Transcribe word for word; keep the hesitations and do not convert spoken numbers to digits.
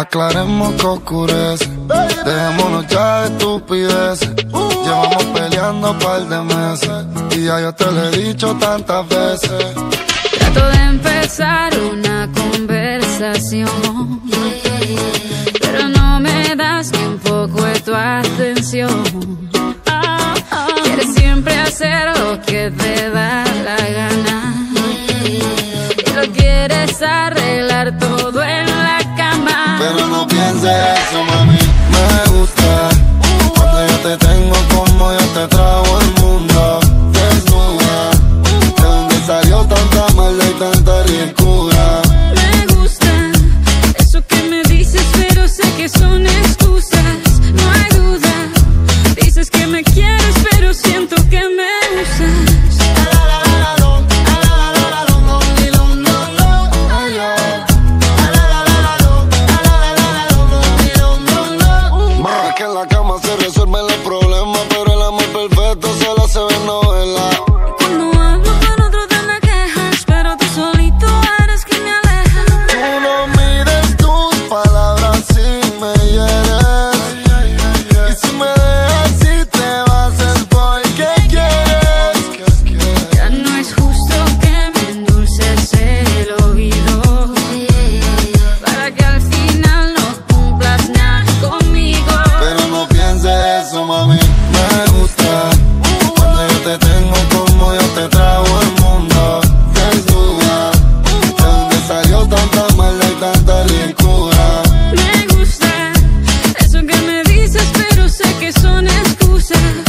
aclaremos que oscurece. Dejémonos ya de estupideces. Llevamos peleando un par de meses y ya yo te lo he dicho tantas veces. Trato de empezar una conversación, pero no me das ni un poco de tu atención. Quieres siempre hacer lo que te da la gana y lo quieres arreglar todo en la cama. Pero no pienses eso, mami. Me gusta cuando yo te tengo como yo te trago el mundo. Desnuda, de donde salió tanta maldad y tanta ricura. Me gusta eso que me dices, pero sé que son excusas. No hay duda, dices que me quieres, pero siento que me usas. Que en la cama se resuelven los problemas, pero el amor perfecto solo se ve en novela. Cuando hablo con otro te me quejas, pero tú solito eres quien me aleja. Tú no mires tus palabras si me hieres, y si me dejas si te vas es porque quieres. Ya no es justo que me endulces el oído para que al final no cumplas nada conmigo. Pero no pienses eso, mami. Me gusta cuando yo te tengo como yo te trago el mundo. Desnuda, de donde salió tanta maldad y tanta ricura. Me gusta eso que me dices, pero sé que son excusas.